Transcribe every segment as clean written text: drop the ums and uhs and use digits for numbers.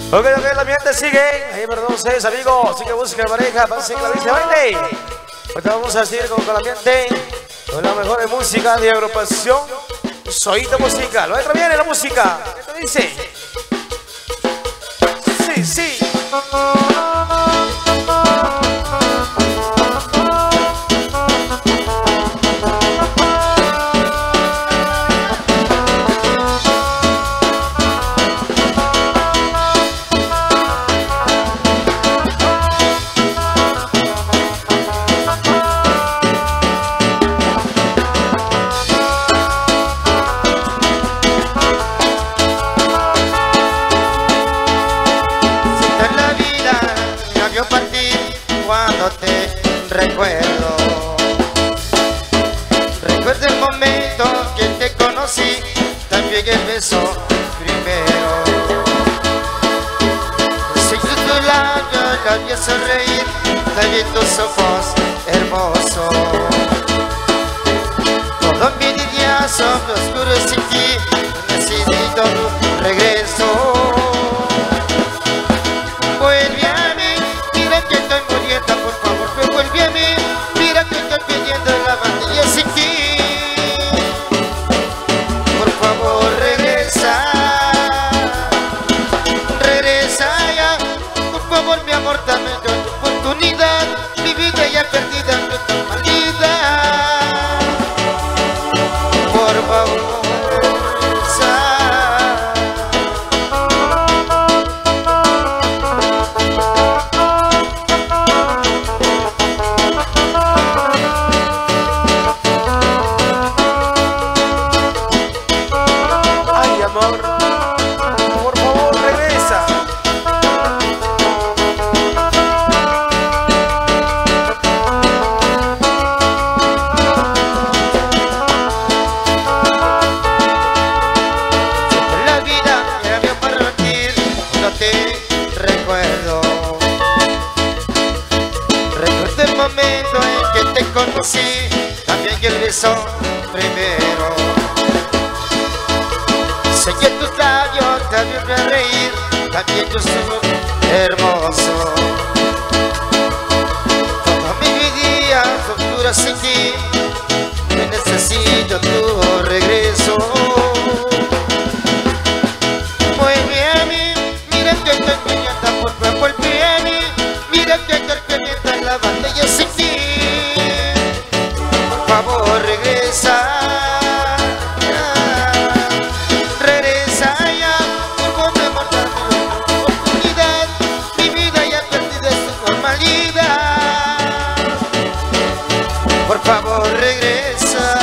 Ok, el ambiente sigue. Ahí, perdón, ustedes, amigos. Así que busquen pareja, pasen la bici, baile. Ahorita vamos a seguir con el ambiente, con la mejor música de agrupación Zoito Musical. Otra viene la música. ¿Qué te dice? Sí, sí. Recuerdo el momento que te conocí, también el beso primero. Seguí tus labios, la vi sonreír, también tus ojos hermosos. Todo mi día sobre oscuro sin ti, necesito tu regreso. Vuelve a mí, mira que estoy muriendo, por favor, vuelve a mí. Mira que estoy pidiendo la bandilla sin ti. Por favor, regresa. Regresa ya. Por favor, mi amor, dame otra oportunidad. Mi vida ya perdida en tu normalidad. Por favor. Recuerdo el momento en que te conocí, también el beso primero. Seguí tus labios, también me a reír, también tus ojos hermosos. Toda mi vida oscura sin ti, me necesito tu regreso. Vuelve a mí, mira que estoy pidiendo, por favor, vuelve a mí. Mira que estoy pidiendo en la batalla sin ti. Por favor, regresa. Regresa ya. Por favor, me mortal una oportunidad. Mi vida ya perdida su normalidad. Por favor, regresa.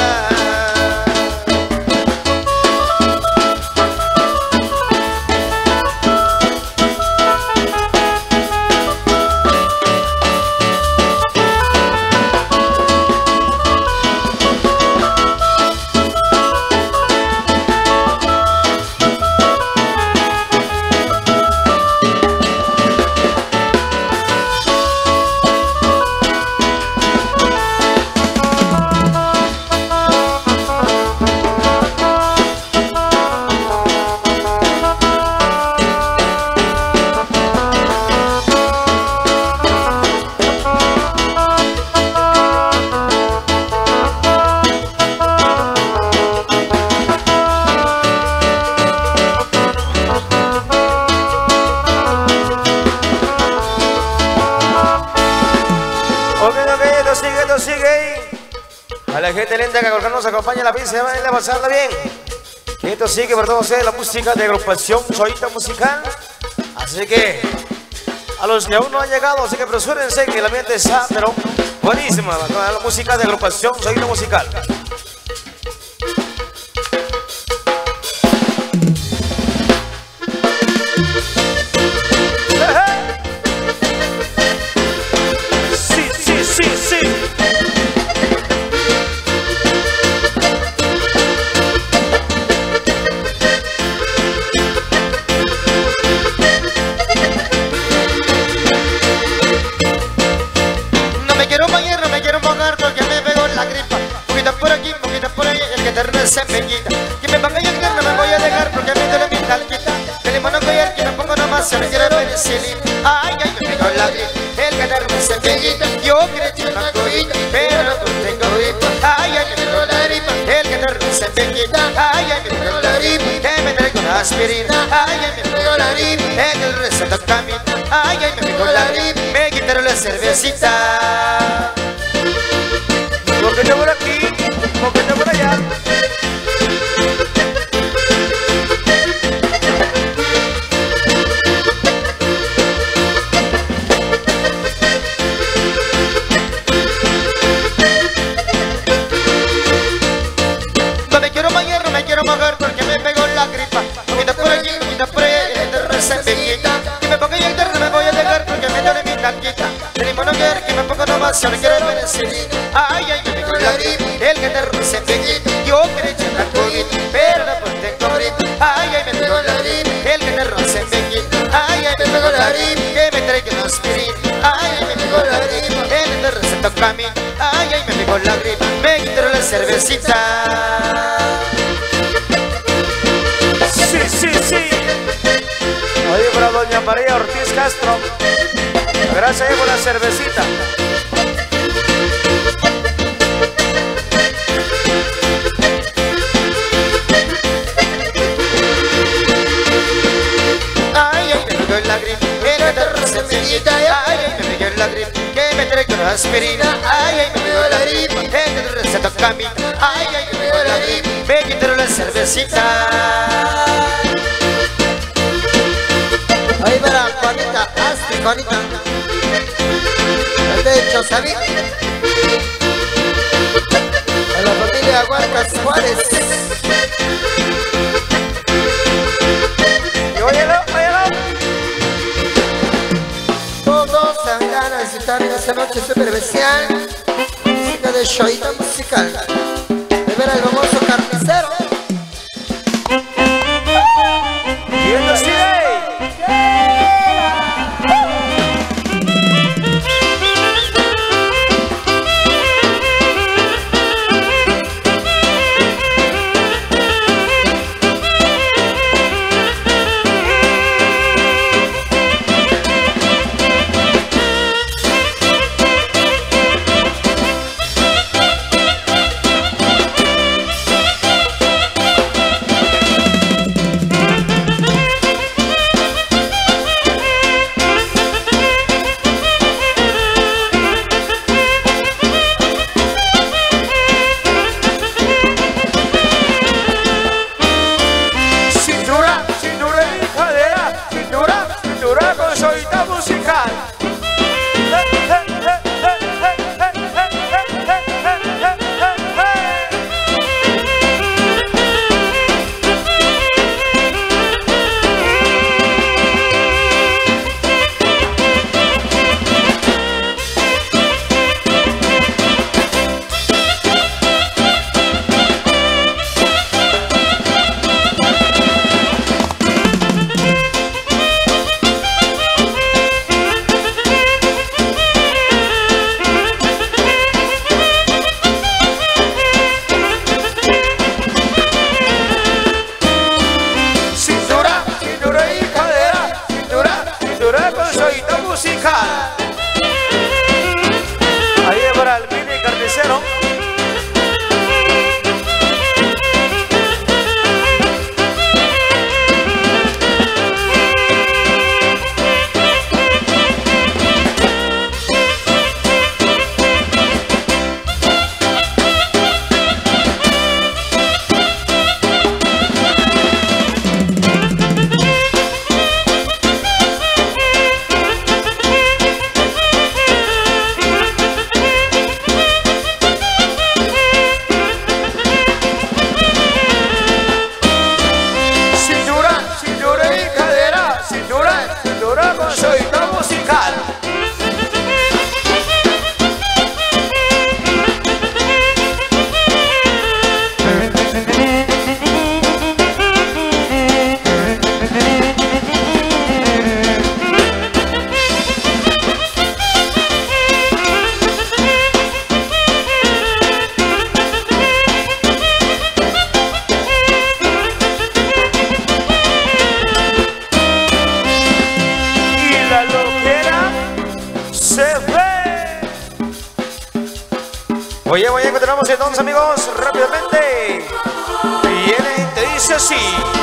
Sigue a la gente linda que nos acompaña en la pista, a pasarla bien. Que esto sigue por todos ustedes la música de agrupación Zoito Musical. Así que a los que aún no han llegado, así que apresúrense que el ambiente está, pero buenísima la música de agrupación Zoito Musical. No me quiero bañar, no me quiero mojar porque me pegó la gripa. Poquito por pongo nomás, yo no quiero penicilina. Ay, ay, me pegó la gripe, el ganar me se peguita. Yo quiero echar una cojita, pero no tengo gripe. Ay, ay, me pegó la gripe, el ganar me se peguita. Ay, ay, me pegó la gripe, que me traigo una aspirina. Ay, ay, me pegó la gripe, en el receta camina. Ay, ay, me pegó la gripe, me quitaron la cervecita. Porque yo por aquí, porque yo por allá. No me quiero bañar, no me quiero mojar porque me pegó la gripa. Comida por aquí, comida por allá, el terror se peguita. Que me ponga yo el terror, no me voy a dejar porque me duele mi taquita. Tenemos no quiero que me ponga nomás, yo no quiero penicilina. Ay, ay, me pegó la gripe, el terror se peguita. Yo quiero echar una cojita, pero no tengo gripe. Ay, ay, me pegó la gripe, el terror se peguita. Ay, ay, me pegó la gripe, que me traiga una aspirina. Ay, ay, me pegó la gripe, el terror se toca a mí. Ay, ay, me pegó la gripe, me quitaron la cervecita. Sí, sí, sí. Oye, para doña María Ortiz Castro. Gracias por la cervecita. Ay, ay, me pegó la gripe, el terror se peguita. Ay, ay, me pegó la gripe, que me traigo una aspirina. Ay, ay, me pegó la gripe, el terror se toca a mí. Ay, ay, me pegó la gripe, me quitaron la cervecita. Ahí verá, Juanita, hazte, Juanita. De hecho, ¿sabí? A la familia Huarcas Juárez. Y óyelo, óyelo. Todos se van a visitar en esta noche súper especial. Música de Shoita Musical. De ver al famoso carnicero. ¿Quién nos sigue? Oye, continuamos entonces, amigos, rápidamente. Viene, te dice así.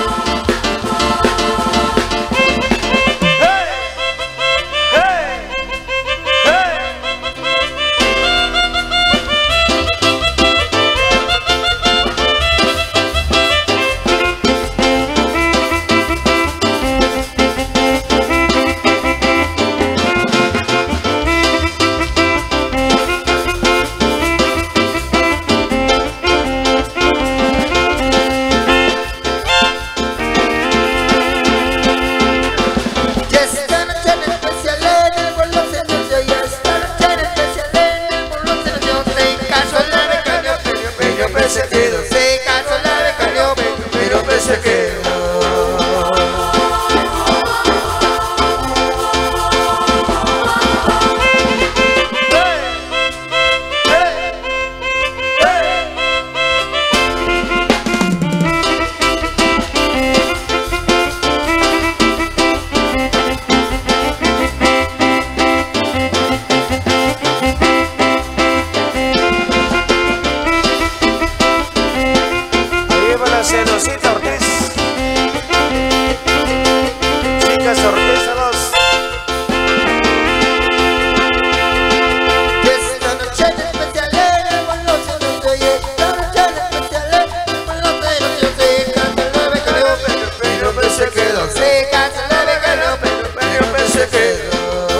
Celosita Ortiz, chicas Ortiz a los. Esta noche en especial en el bolo se nos oye. Esta noche en especial en el bolo se nos oye. Canta la beca, pero se quedó. Se canta la beca, pero se quedó.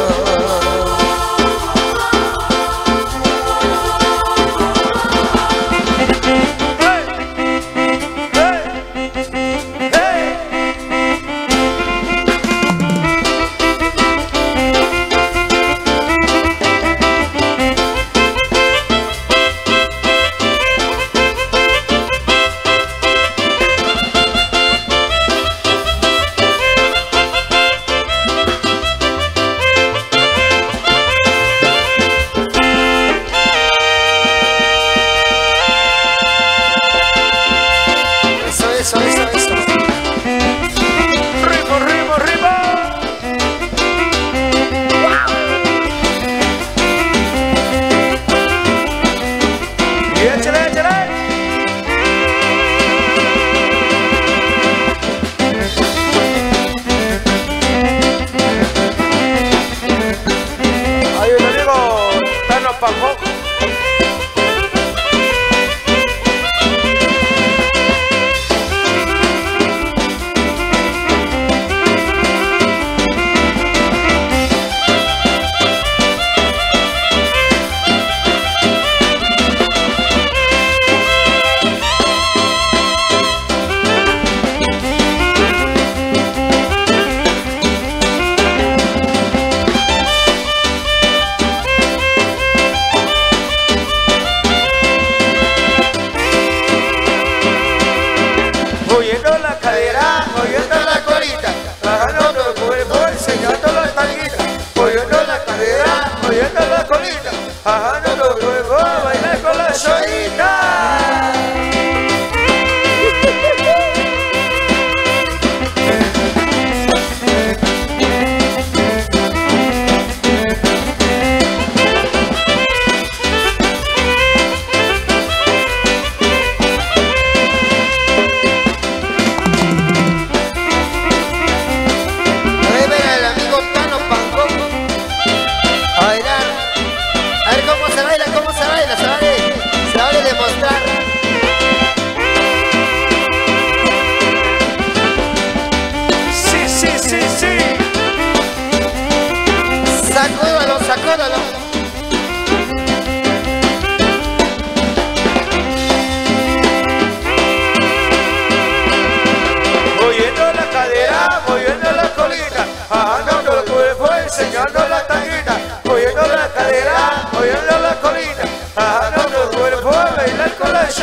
Enseñando la tanguita, moviendo la cadera, moviendo la colita, bajando tu cuerpo a bailar con la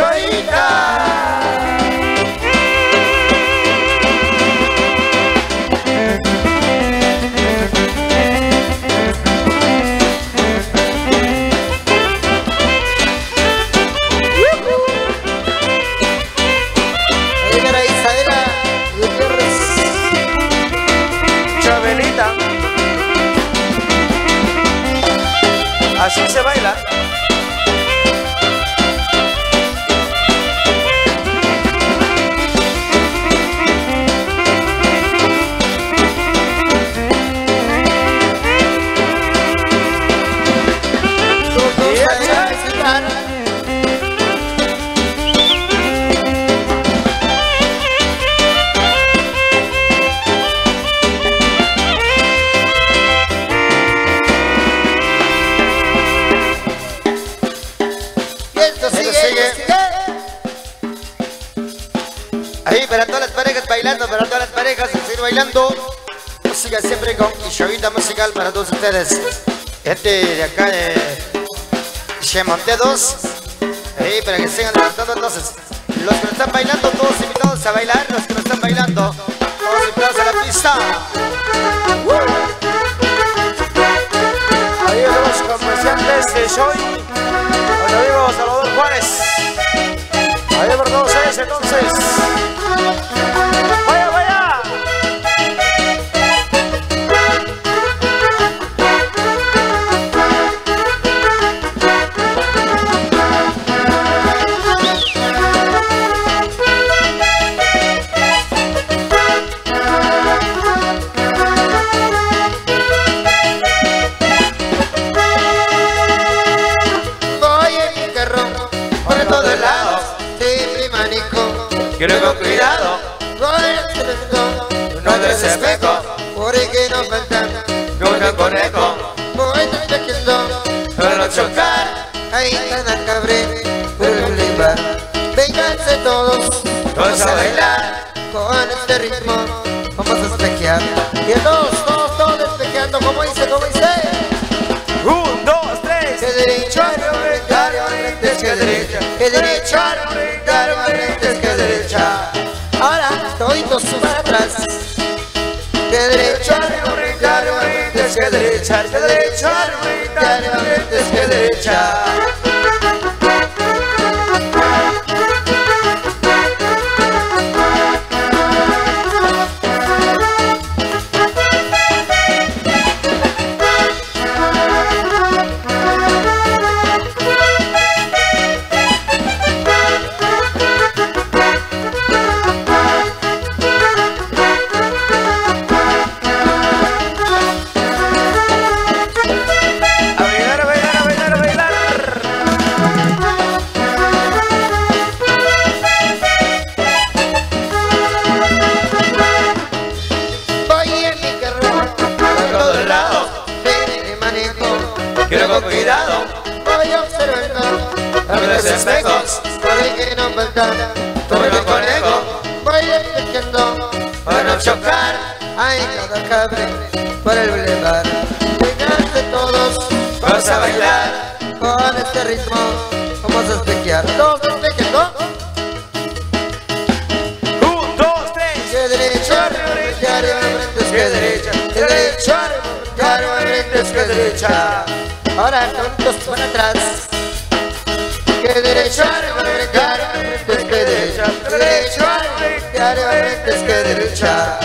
choita. bailando música siempre con Chavita musical para todos ustedes. Gente de acá de Chemonte 2. Para que sigan levantando entonces. Los que no están bailando, todos invitados a bailar. Los que no están bailando, todos invitados a la pista. Ahí los comerciantes de Shoy, nuestro amigo Salvador Juárez. Ahí por todos ellos entonces. ¡Vaya, vaya! Quiero con cuidado, no te espejo, por el que no faltan, nunca conejo, voy tranquilo, para chocar, ahí están a cabre, por el boulevard. Vénganse todos a bailar, con este ritmo, vamos a espejear. Y todos espejeando, como dice. 1, 2, 3. Que derecho, que derecha, que derecha, que derecha. Ahora toditos para atrás. Que derecha, que derecha, que derecha, que derecha. Cuidado, voy observando a los espejos, por el que no faltan, todo el conejo, voy despejando para no chocar, hay cada cabre por el boulevard. Vénganse todos, vamos a bailar, con este ritmo, vamos a espejear. Todos despejando. 1, 2, 3. Que derecha, que derecha, que derecha, que derecha. Ahora todos para atrás. Que derecha, que derecha, que derecha, que derecha.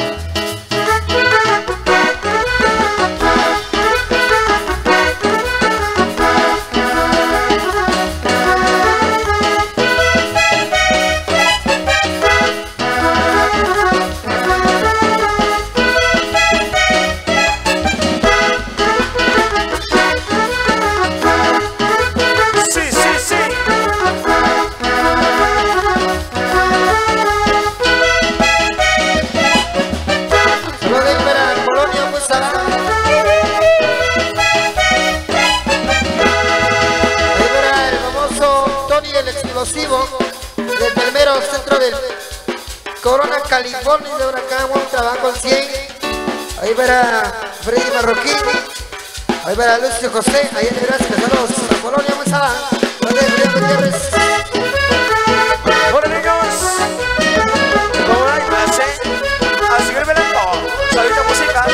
Desde el mero centro del Corona, California, de Huracán, un trabajo al 100. Ahí verá Freddy Marroquín, ahí verá Lucio José, ahí en Nebraska, saludos a Colonia, Muesala, donde Julián Gutiérrez. Bueno niños, como hay clase, a seguir velando, salita musical.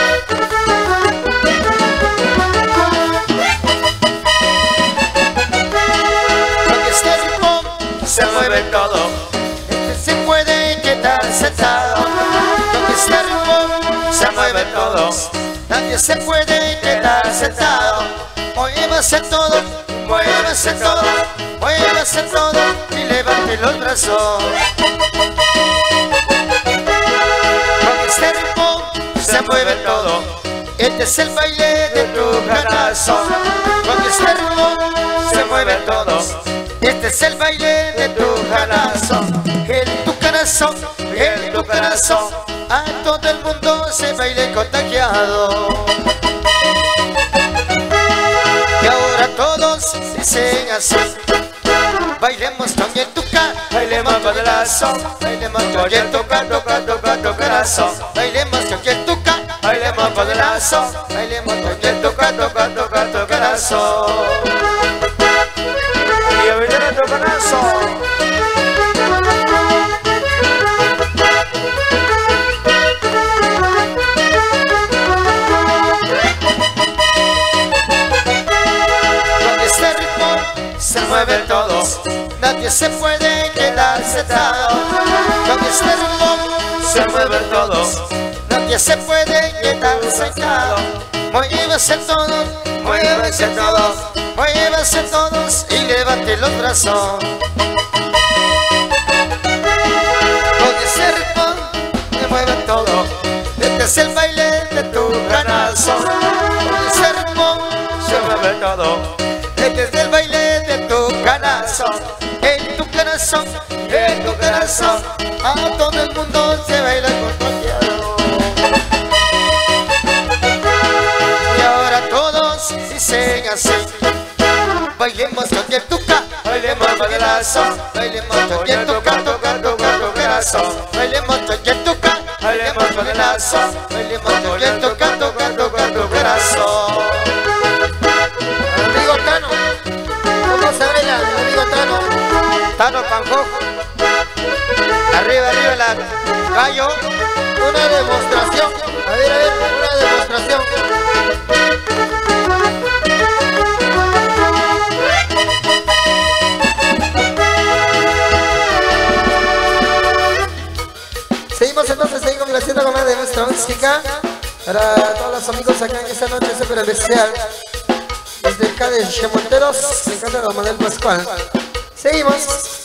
Se mueve todo, se puede quedar sentado. Donde está el ritmo, se mueve todo, nadie se puede quedar sentado. Muévase todo, muévase todo, muévase todo y levante los brazos. Donde está el ritmo, se mueve todo, este es el baile de tu corazón. Donde está el ritmo, se mueve todo, este es el baile de tu corazón. En tu corazón, en tu corazón, a todo el mundo se baile contagiado. Y ahora todos dicen así: bailemos con el tuca, bailemos con el corazón. Bailemos Oye, toca tu corazón. Bailemos choque tuca. Bailemos con el lazo. Bailemos Oye, toca tu corazón. Y a bailar tu corazón. se mueven todos, nadie se puede quedar sentado. Con este ritmo se mueven todos, nadie se puede quedar sentado. Muévanse todos, muévanse todos, muévanse todos y levanten los brazos. Con este ritmo se mueven todos, este es el baile de tu corazón. Con este ritmo se mueve todo. este es el baile de tu corazón, en tu corazón, en tu corazón. A todo el mundo se baila contagiado. Y ahora todos dicen así: bailemos con el tuca, Bailemos con el lazo. bailemos con el tuca, tu corazón. bailemos con el tuca, Bailemos con el lazo. bailemos con el tuca, tu corazón. Amigo Tano, ¿cómo se baila, amigo Tano? Tano Panjo. Arriba, arriba la gallo. Una demostración. A ver, una demostración. Seguimos entonces ahí complaciendo con más de nuestra música. Para todos los amigos acá en esta noche súper especial. Desde acá de Chemonteros, me encanta don Manuel Pascual. Seguimos.